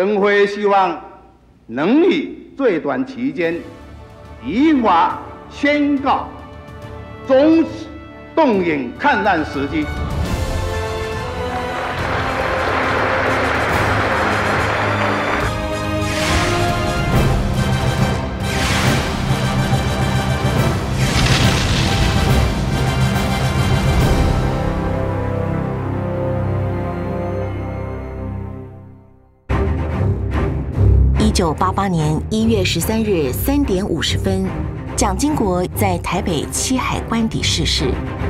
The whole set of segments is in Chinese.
灯会希望能于最短期间依法宣告终止动员抗战时期。 1988年1月13日3点50分，蒋经国在台北七海官邸逝世。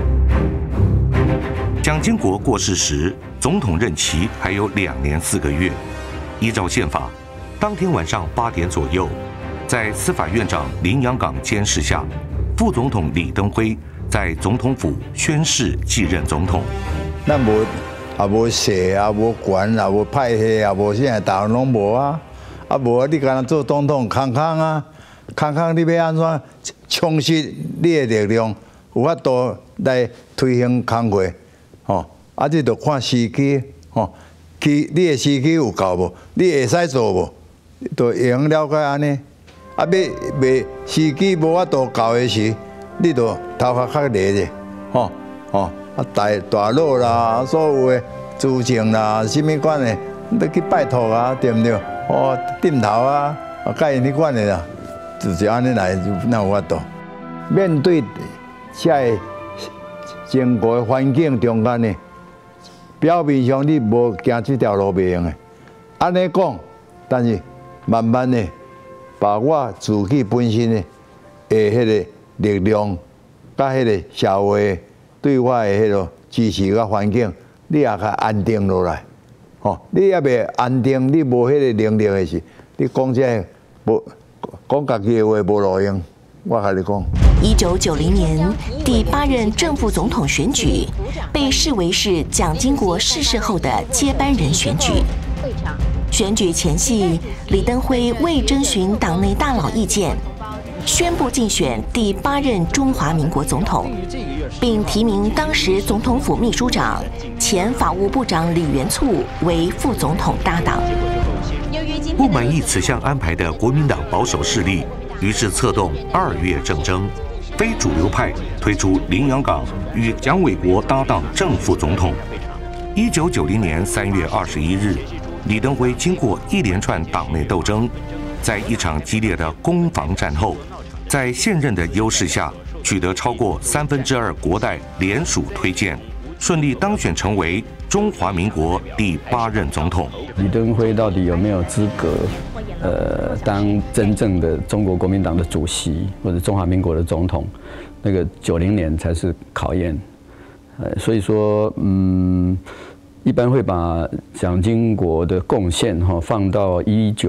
蒋经国过世时，总统任期还有2年4个月。依照宪法，当天晚上8点左右，在司法院长林洋港监视下，副总统李登辉在总统府宣誓继任总统。 咱无设也无权也无派系也无啥，大拢无啊。无你干那做总统，空啊，空你要安怎充实你的力量，有法度来推行工作，吼，这就看时机，吼，你的时机有够无？你会使做无？就会用了解安尼，未时机无法度到的时，你就头壳较热者，吼，大佬啦，所有的资政啦，什么款的，你去拜托啊，对不对？点头啊，甲因迄款的啦，就是安尼来，哪有法度？面对这整个环境中间呢，表面上你无行这条路袂用的，安尼讲，但是慢慢的，把我自己本身的迄个力量，甲迄个社会对我的迄个支持甲环境，你也较安定落来。你也未安定，你无迄个能力的时，你讲这无讲家己的话无路用。我跟你讲 ，1990年第8任正副总统选举被视为是蒋经国逝世后的接班人选举。选举前夕，李登辉未征询党内大佬意见，宣布竞选第8任中华民国总统，并提名当时总统府秘书长、前法务部长李元簇为副总统搭档。 不满意此项安排的国民党保守势力，于是策动2月政争，非主流派推出林洋港与蒋纬国搭档正副总统。1990年3月21日，李登辉经过一连串党内斗争，在一场激烈的攻防战后，在现任的优势下，取得超过2/3国代联署推荐，顺利当选成为中华民国第8任总统。 李登辉到底有没有资格，当真正的中国国民党的主席或者中华民国的总统？那个90年才是考验。所以说，一般会把蒋经国的贡献放到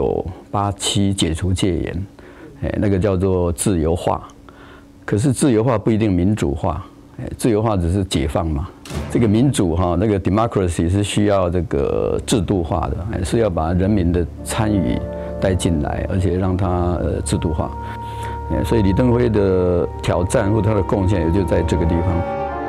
1987解除戒严，那个叫做自由化。可是自由化不一定民主化，自由化只是解放嘛。这个民主那个 democracy 是需要这个制度化的，是要把人民的参与带进来，而且让它制度化。所以李登辉的挑战或他的贡献也就在这个地方。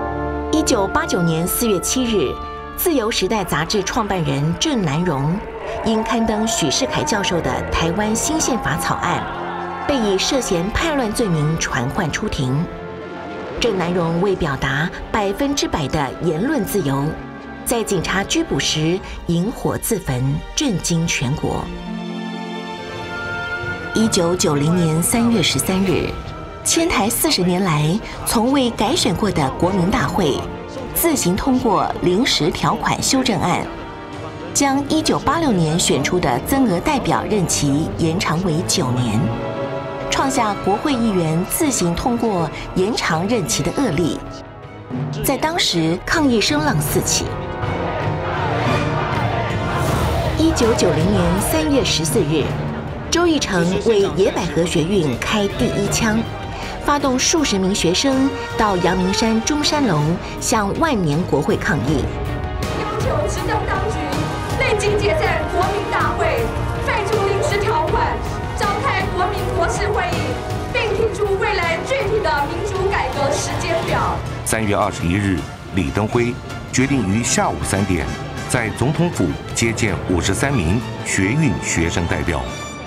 1989年4月7日，《自由时代》杂志创办人郑南榕因刊登许世凯教授的《台湾新宪法》草案，被以涉嫌叛乱罪名传唤出庭。郑南榕为表达100%的言论自由，在警察拘捕时引火自焚，震惊全国。1990年3月13日，迁台40年来从未改选过的国民大会自行通过临时条款修正案，将1986年选出的增额代表任期延长为9年，创下国会议员自行通过延长任期的恶例。在当时，抗议声浪四起。1990年3月14日，周奕成为野百合学运开第1枪，发动数十名学生到阳明山中山楼向万年国会抗议， 要求执政当局立即解散国民大会，废除临时条款，召开国民国事会议，并提出未来具体的民主改革时间表。 3月21日，李登辉决定于下午3点在总统府接见53名学运学生代表。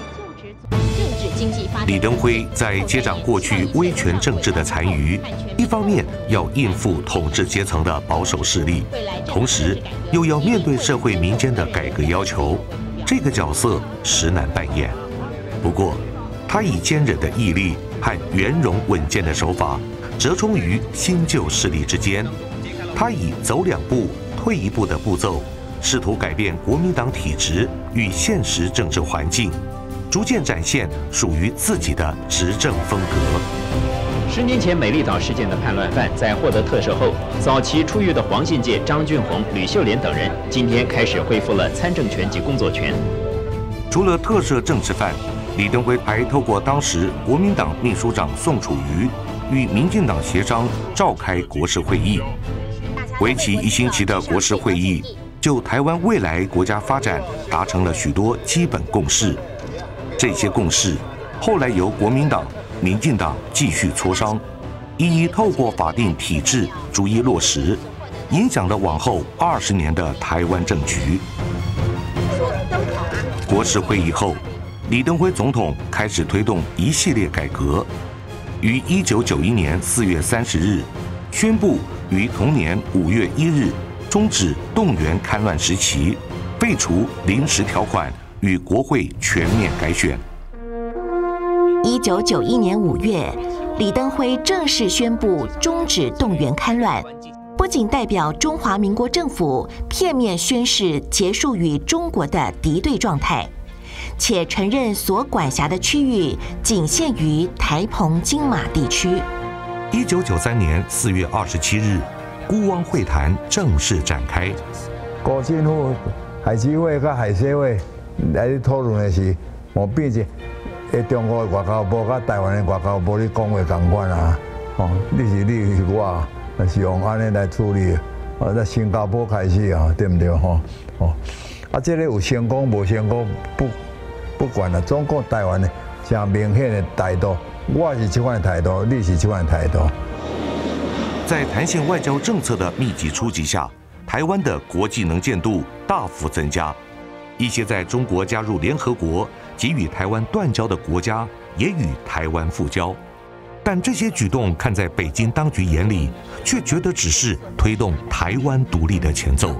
李登辉在接掌过去威权政治的残余，一方面要应付统治阶层的保守势力，同时又要面对社会民间的改革要求，这个角色实难扮演。不过，他以坚韧的毅力和圆融稳健的手法，折冲于新旧势力之间。他以走2步退1步的步骤，试图改变国民党体制与现实政治环境，逐渐展现属于自己的执政风格。 10年前美丽岛事件的叛乱犯，在获得特赦后，早期出狱的黄信介、张俊宏、吕秀莲等人，今天开始恢复了参政权及工作权。 除了特赦政治犯，李登辉还透过当时国民党秘书长宋楚瑜，与民进党协商召开国事会议。为期1星期的国事会议，就台湾未来国家发展达成了许多基本共识。这些共识后来由国民党、民进党继续磋商，一一透过法定体制逐一落实，影响了往后20年的台湾政局。国事会议后，李登辉总统开始推动一系列改革，于1991年4月30日宣布于同年5月1日终止动员戡乱时期，废除临时条款，与国会全面改选。 1991年5月，李登辉正式宣布终止动员戡乱，不仅代表中华民国政府片面宣示结束与中国的敌对状态，且承认所管辖的区域仅限于台澎金马地区。 1993年4月27日，孤汪会谈正式展开。 国政府、海基会和海协会来讨论的是，变成中国的外交部和台湾的外交部咧讲话同款啊。你是我，是用安尼来处理。在新加坡开始啊，对不对这个有成功无成功不管了，中国台湾的真明显的态度，我是这款态度，你是这款态度。 在弹性外交政策的密集出击下，台湾的国际能见度大幅增加。一些在中国加入联合国及与台湾断交的国家也与台湾复交，但这些举动看在北京当局眼里，却觉得只是推动台湾独立的前奏。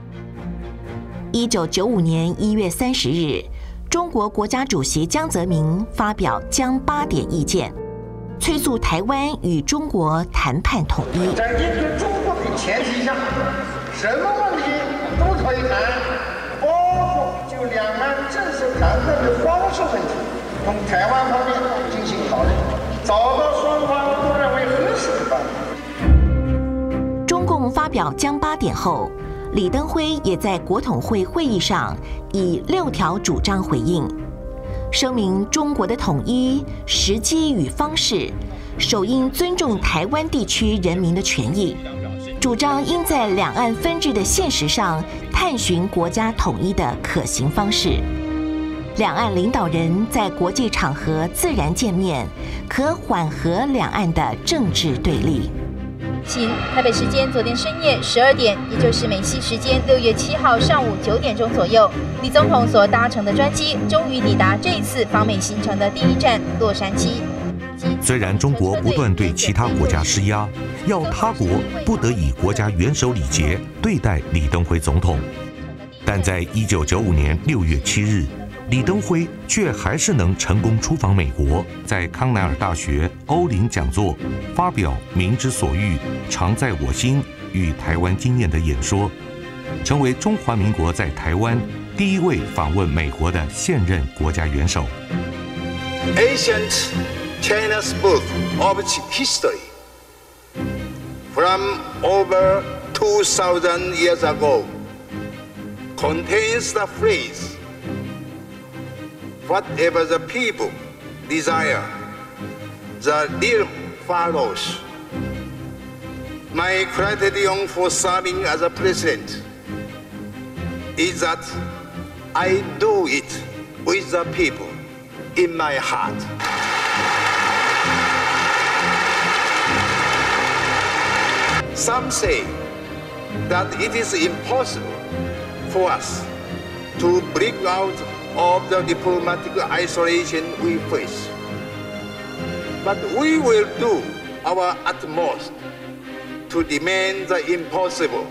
1995年1月30日，中国国家主席江泽民发表江8点意见，催促台湾与中国谈判统一。 在应对中国的前提下，什么问题都可以谈，包括就两岸正式谈判的方式问题，同台湾方面进行讨论，找到双方都认为合适的办法。 中共发表江8点后，李登辉也在国统会会议上以6条主张回应，声明中国的统一时机与方式，首应尊重台湾地区人民的权益，主张应在两岸分治的现实上探寻国家统一的可行方式。两岸领导人在国际场合自然见面，可缓和两岸的政治对立。 台北时间昨天深夜12点，也就是美西时间6月7号上午9点钟左右，李总统所搭乘的专机终于抵达这一次访美行程的第一站洛杉矶。 虽然中国不断对其他国家施压，要他国不得以国家元首礼节对待李登辉总统，但在1995年6月7日，李登辉却还是能成功出访美国，在康奈尔大学欧林讲座发表“民之所欲，常在我心”与台湾经验的演说，成为中华民国在台湾第一位访问美国的现任国家元首。 Ancient China's book of its history, from over 2,000 years ago, contains the phrase,Whatever the people desire, the realm follows. My criterion for serving as a president is that I do it with the people in my heart. Some say that it is impossible for us to break out of the diplomatic isolation we face. But we will do our utmost to demand the impossible.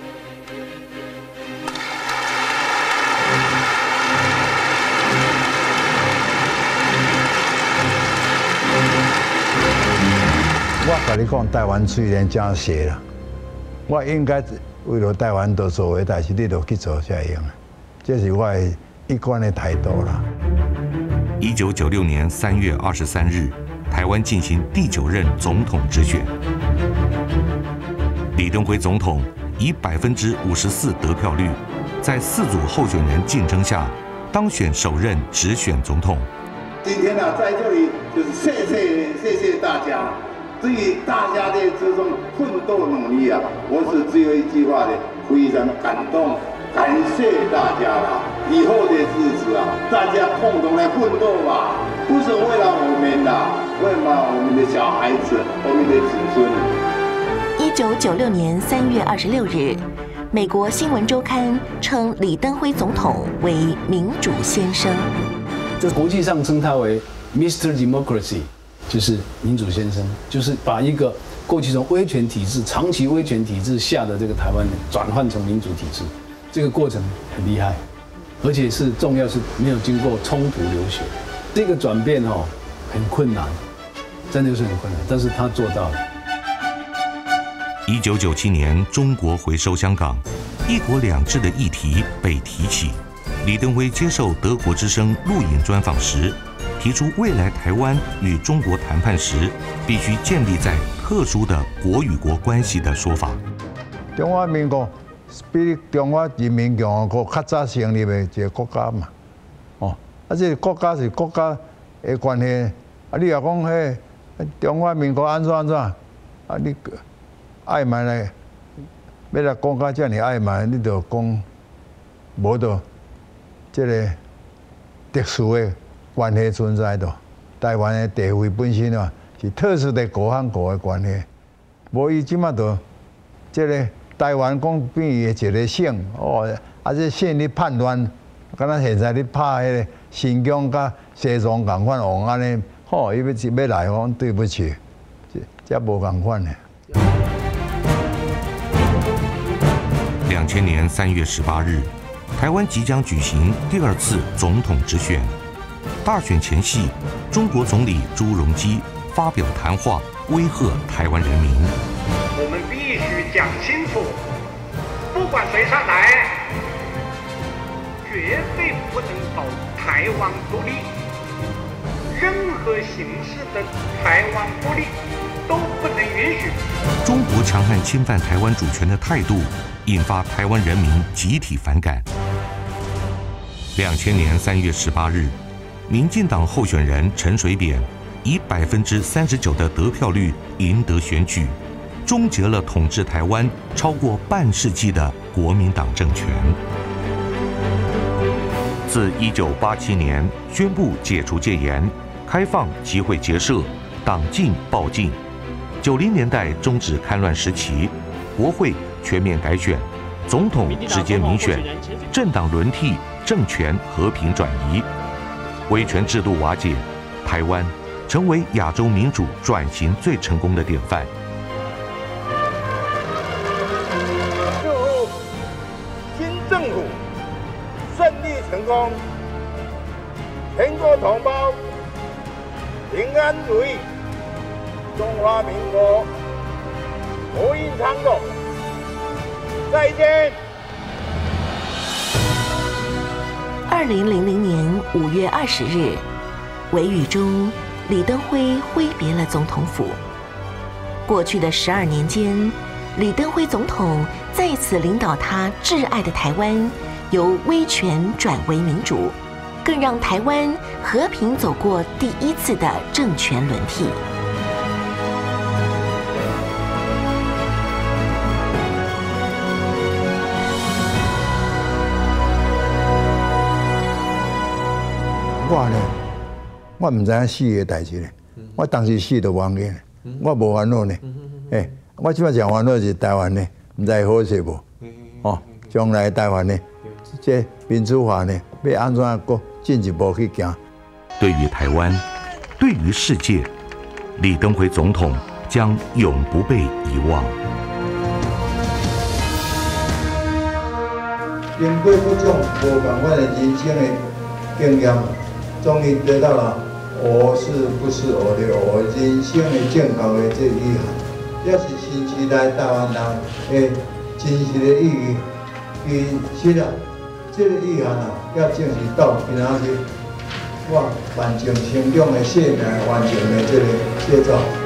我跟你讲，台湾虽然真小啦，我应该为了台湾多做的代志，你就去做才会用。这是我的一贯的态度啦。 1996年3月23日，台湾进行第9任总统直选，李登辉总统以54%得票率，在4组候选人竞争下，当选首任直选总统。 今天呢，在这里就是谢谢大家。 对于大家的这种奋斗努力啊，我是只有一句话的，非常感动，感谢大家啦！以后的日子啊，大家共同来奋斗吧，不是为了我们啦，为了我们的小孩子，我们的 1996 子孙。 年3月26日，美国新闻周刊称李登辉总统为民主先生， 这国际上称他为 Mr. Democracy。 就是民主先生，就是把一个过去从威权体制、长期威权体制下的这个台湾转换成民主体制，这个过程很厉害，而且是重要是没有经过冲突流血，这个转变很困难，真的是很困难，但是他做到了。 1997年，中国回收香港，一国两制的议题被提起。李登辉接受德国之声录影专访时， 提出未来台湾与中国谈判时，必须建立在特殊的国与国关系的说法。 中华民国比中华人民共和国较早成立的一个国家嘛，这个国家是国家的关系。你若讲迄中华民国安怎，你暧昧咧，要来讲到这么暧昧，你就讲无到这个特殊的 关系存在的，台湾的地位本身啊是特殊的国和国的关系，无伊即马就这个台湾讲变伊的一个省这省你叛乱，敢若现在你拍迄个新疆甲西藏共款往安尼，伊要来讲对不起，这无共款的。 2000年3月18日，台湾即将举行第2次总统直选。 大选前夕，中国总理朱镕基发表谈话，威吓台湾人民。 我们必须讲清楚，不管谁上台，绝对不能搞台湾独立，任何形式的台湾孤立都不能允许。 中国强悍侵犯台湾主权的态度，引发台湾人民集体反感。2000年3月18日。 民进党候选人陈水扁以39%的得票率赢得选举，终结了统治台湾超过半世纪的国民党政权。自1987年宣布解除戒严、开放集会结社、党禁报禁，90年代终止戡乱时期，国会全面改选，总统直接民选，政党轮替，政权和平转移。 威权制度瓦解，台湾成为亚洲民主转型最成功的典范。 祝新政府顺利成功，全国同胞平安如意，中华民国国运昌隆。再见。 2000年5月20日，微雨中，李登辉挥别了总统府。过去的12年间，李登辉总统再次领导他挚爱的台湾，由威权转为民主，更让台湾和平走过第1次的政权轮替。 我唔知影死嘅代志咧，我当时死就忘记咧，我无烦恼呢。我即摆上烦恼是台湾呢，唔知好势无？将来台湾呢， 这民主化呢，要安怎个进一步去行？ 对于台湾，对于世界，李登辉总统将永不被遗忘。 经过各种无同款的人生的经验，终于得到了我是不是我的我人生的正确的这遗憾，也是新时代台湾人的真实的意义。其实啊，这个遗憾啊，也正是到今仔日我完成成长的生命完成的这个写照。